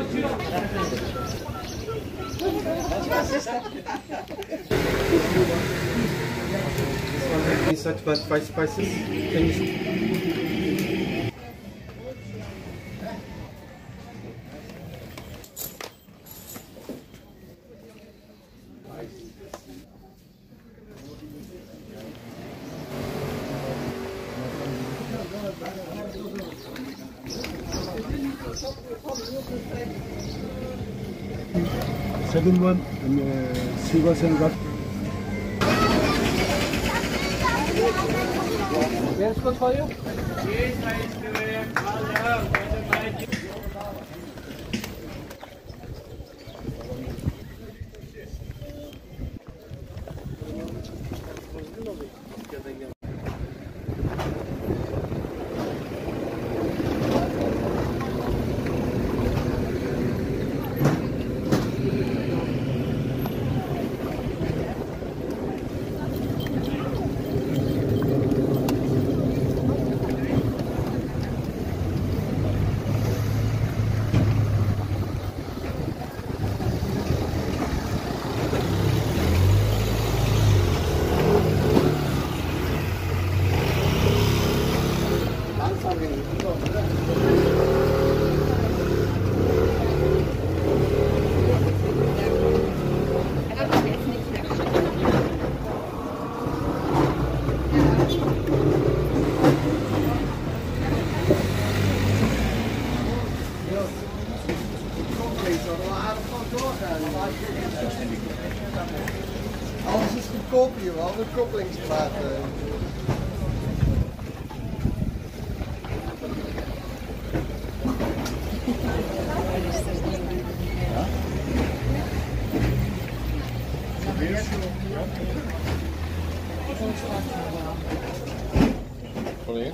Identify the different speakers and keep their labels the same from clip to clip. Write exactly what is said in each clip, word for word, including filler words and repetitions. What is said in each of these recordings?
Speaker 1: Such bad spice spices. Can you
Speaker 2: second one, uh, Sivas and Rat.
Speaker 3: Where's good for you?
Speaker 4: Alles is goedkoop hier, wel een koppelingsplaat.
Speaker 5: Wanneer?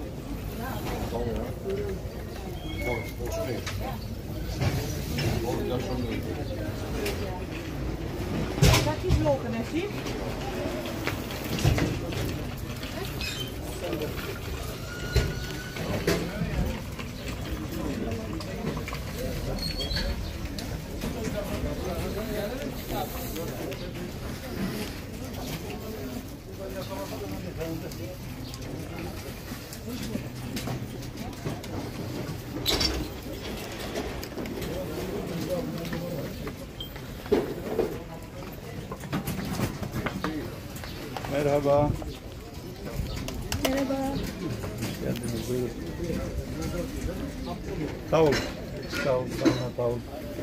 Speaker 6: Takjes lopen, hè, zie?
Speaker 2: Merhaba.
Speaker 6: Merhaba.
Speaker 2: Hoş geldiniz. Buyurun. Tavul. Tavul, sana tavul.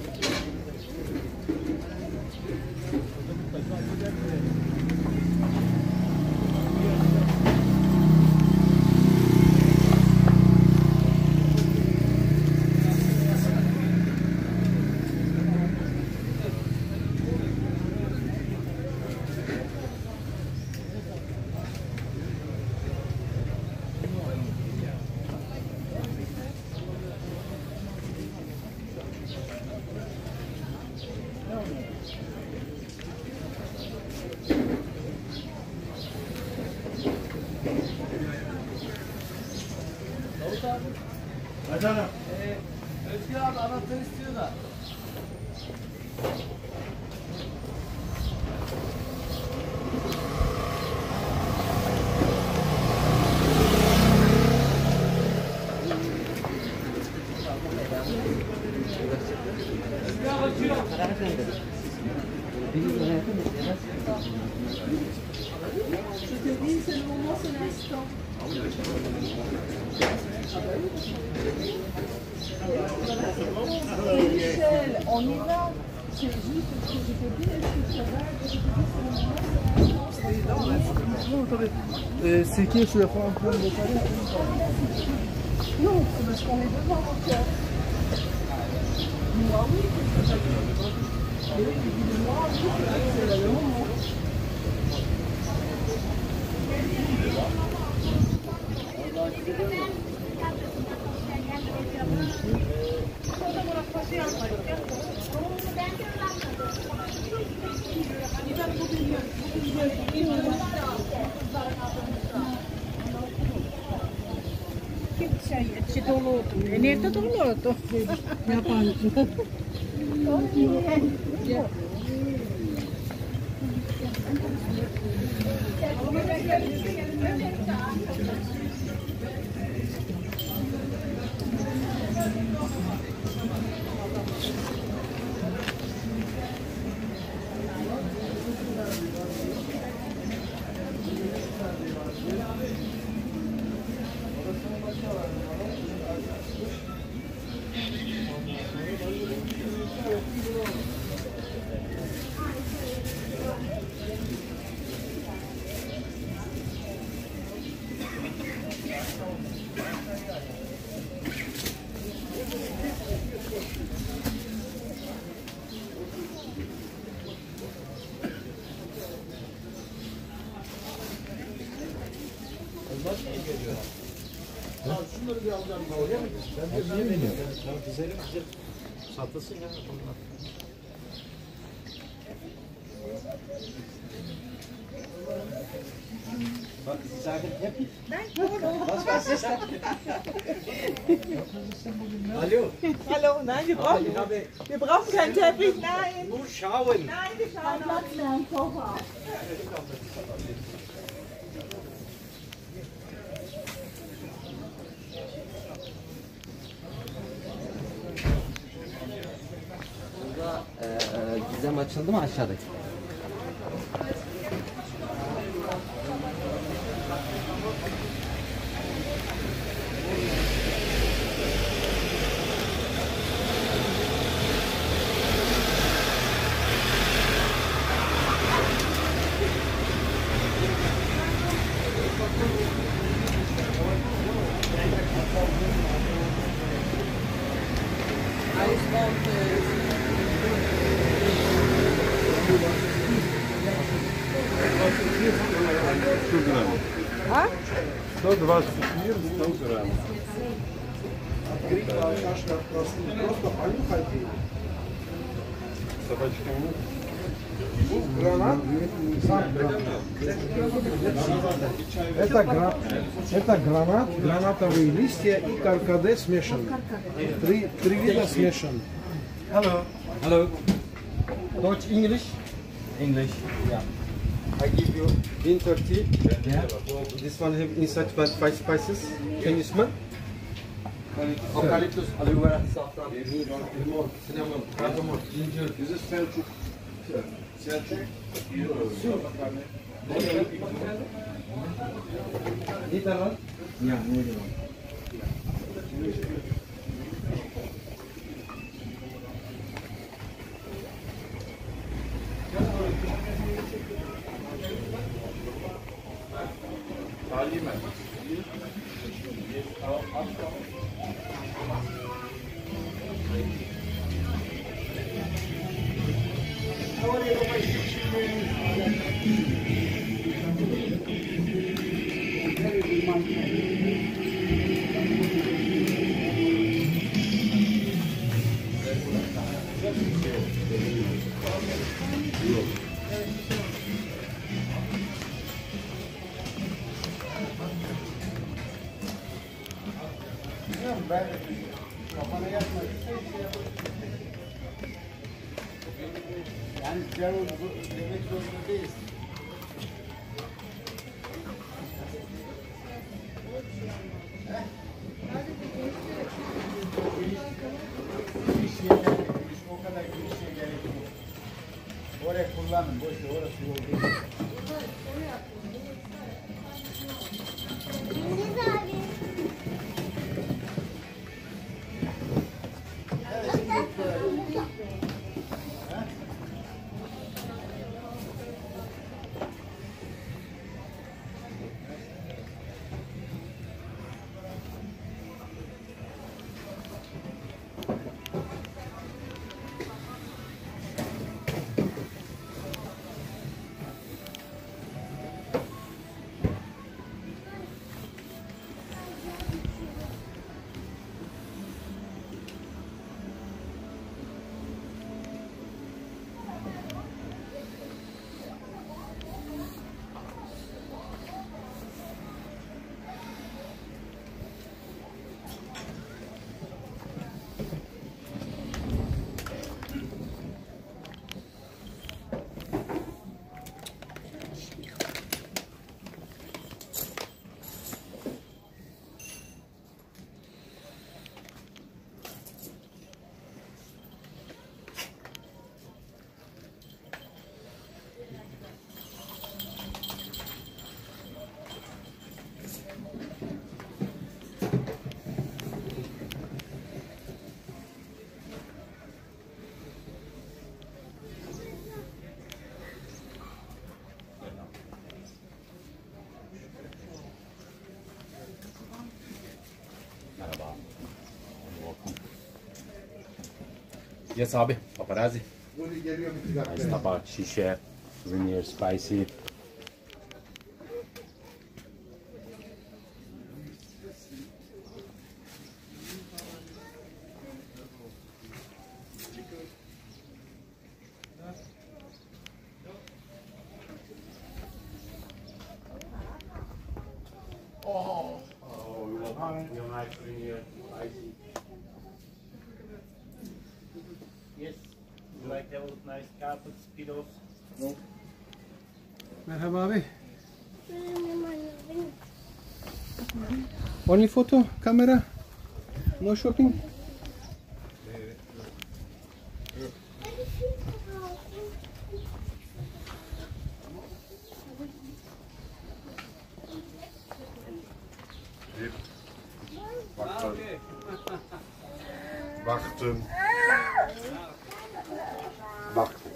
Speaker 3: Hadi hanım. Ee, Özgür abi anahtar istiyor da. Özgür abi açıyor.
Speaker 6: Je te dis seulement un instant. Michel, on y va. C'est juste que je te dis, est-ce que ça va?
Speaker 2: Yok tabii. Ee, sirkeye şuraya falan filan vesaire.
Speaker 6: Non, c'est parce qu'on est devant mon cœur. Moi, oui. Et oui, moi, oui, c'est le moment. Kim şey Kaksi tullut. Ei niitä tullut. Japanissa.
Speaker 1: Şunları bir alacağım oraya mı? Ben de ben veriyorum. Tamam güzelim güzel. Satılsın ya bunlar. Bak Sie sagen happy. Was was ist das? Hallo.
Speaker 7: Hallo, nein, wir brauchen, wir brauchen keinen Teppich, nein.
Speaker 1: Nur schauen.
Speaker 7: Nein, wir schauen mal.
Speaker 3: Burada e, e, gizem açıldı mı aşağıdaki?
Speaker 7: А?
Speaker 1: сто двадцать мир, сто грамм. Собачка нет.
Speaker 2: Гранат, сам гранат. Это, гра... это гранат, гранатовые листья и каркаде смешаны. Три, три вида смешаны.
Speaker 1: Hello. Hello. Deutsch, English? English. Yeah. I give you in Turkey. Yeah. This one have inside five spices. Can you smell? Eucalyptus, aloe vera, saffron, limon, cinnamon, cardamom, ginger. This is Selçuk. Selçuk. Eat around? Yeah, maybe.
Speaker 2: Ben kafana yatma. Yani güzel oldu demek zorunda değiliz. O kadar girişe gerek yok. Oraya kullanın. Boş ver, orası yol değil.
Speaker 8: Yes abi, paparazzi. Nice tabak, şişe, souvenirs, spicy. Oh, oh, you want your nice souvenir, spicy. Yes. You like to have nice carpets, pillows? No.
Speaker 2: Merhaba abi. Only photo, camera? No shopping?
Speaker 5: Baktım. Baktım. Baktım.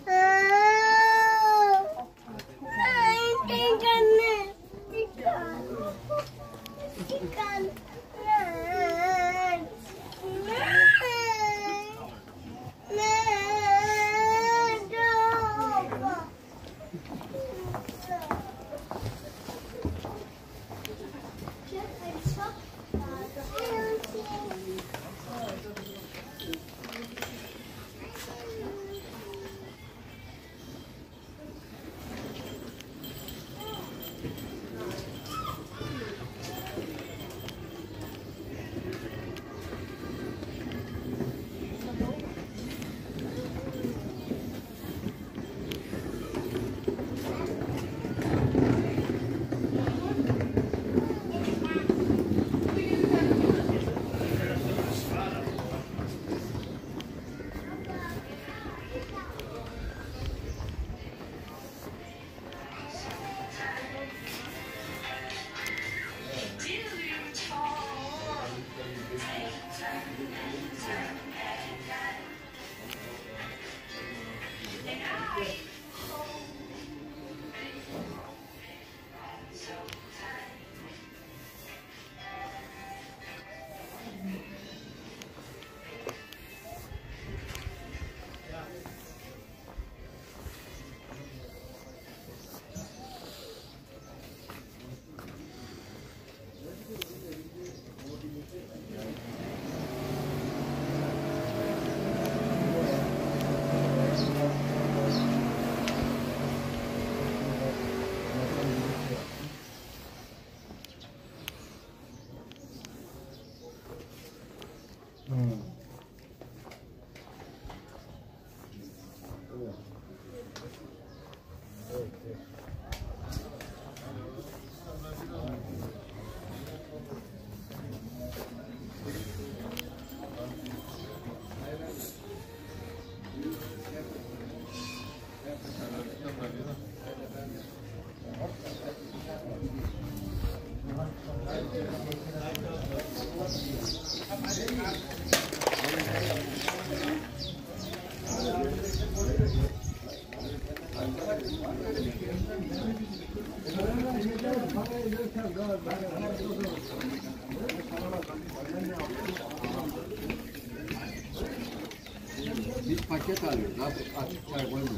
Speaker 9: Biz paket alıyoruz. Açık çay koymuyoruz.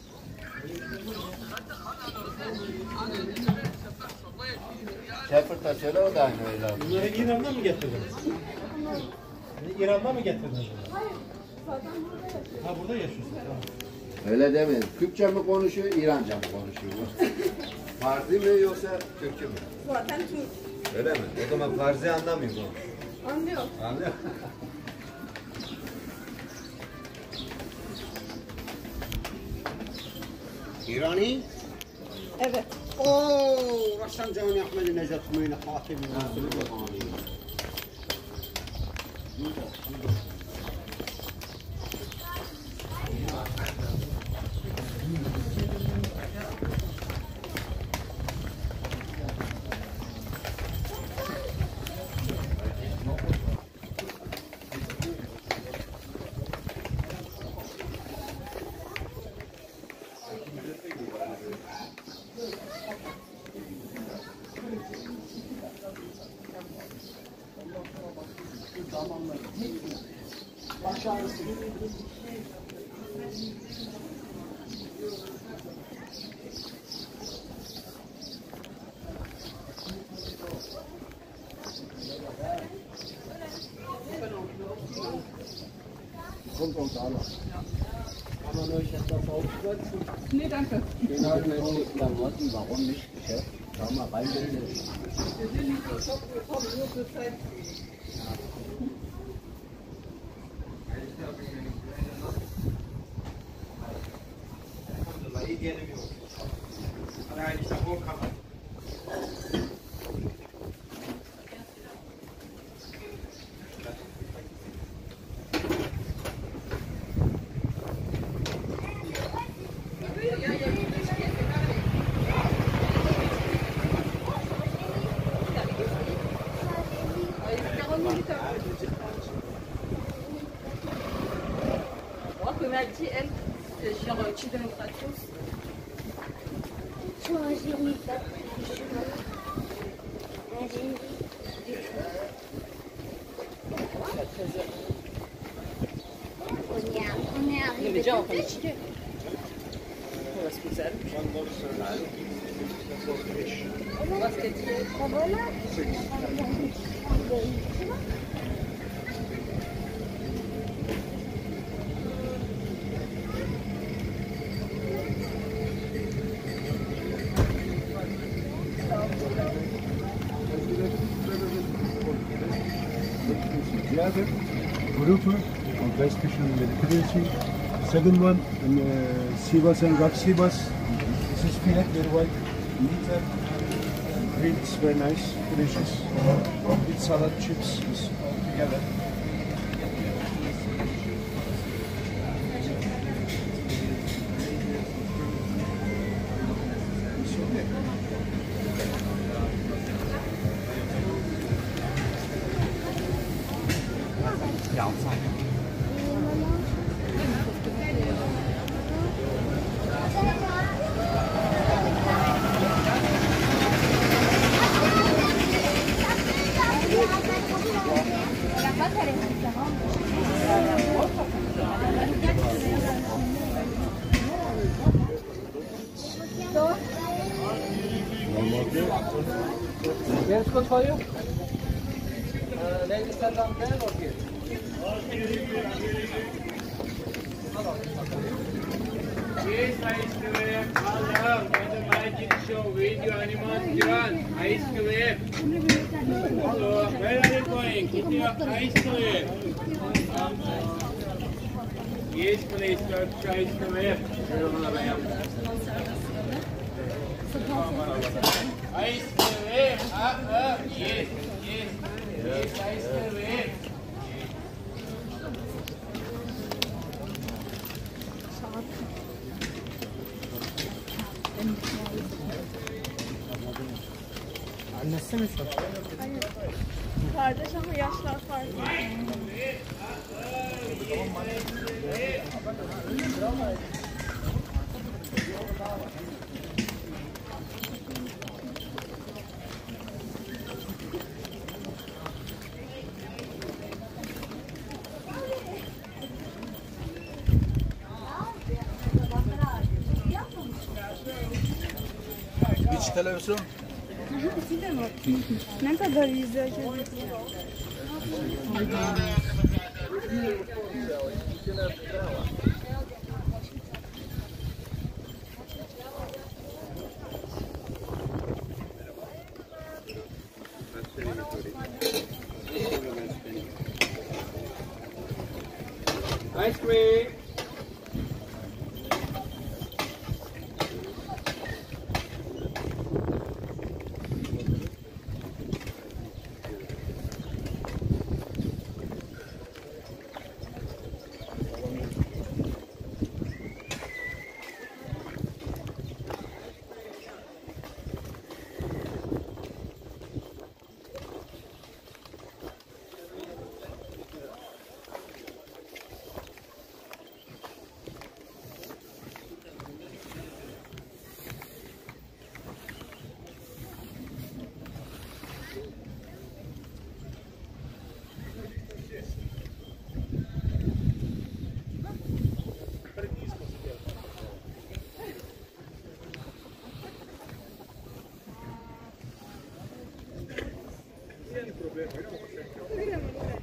Speaker 9: Şefirta söyle o da aynı öyle.
Speaker 2: Bunları İran'dan mı getirdiniz? İran'dan mı getirdiniz?
Speaker 6: Hayır. Zaten burada yaşıyor.
Speaker 2: Ha burada yaşıyorsun. Tamam.
Speaker 9: Öyle demeyin. Türkçe mi konuşuyor, İranca mı konuşuyor? Farsi mi yoksa Türkçe mi?
Speaker 6: Zaten Türk.
Speaker 1: Öyle mi? O zaman Farsi anlamıyor mu?
Speaker 6: Anlıyor.
Speaker 1: Anlıyor.
Speaker 9: İrani?
Speaker 6: Evet.
Speaker 9: Ooo! Raşan Cani Ahmedi Necdet Möyne Fatih'in Nasır'ı Bahani.
Speaker 6: Baş ağrısı.
Speaker 2: kommt aus Anna. Kann man euch etwas aufsetzen?
Speaker 7: Nee, danke.
Speaker 2: Den halben Minuten, warum nicht? Schau mal rein.
Speaker 7: Wir sind nicht so top, wir kommen nur zur Zeit.
Speaker 10: Gruppe und westlichen Mediterranean, second one in uh, Sivas and Gulf Sivas. This is fillet, very white meat, grilled, it's very nice, delicious. With salad chips is all together.
Speaker 3: Where's good for you? Uh, ladies stand down there or here?
Speaker 11: Yes, ice cream. Hello, the magic show video animation. Ice cream. Hello, where are you going? Get your ice cream. Yes, please, Turkish ice cream. Ice cream. Ah, ah, yes, yes, yes, ice cream.
Speaker 3: Annesi mi şu?
Speaker 6: Kardeş ama yaşlar farklı.
Speaker 3: İç televizyon.
Speaker 6: Ne kadar izliyor ki?
Speaker 11: Ice cream.
Speaker 6: Problema, não?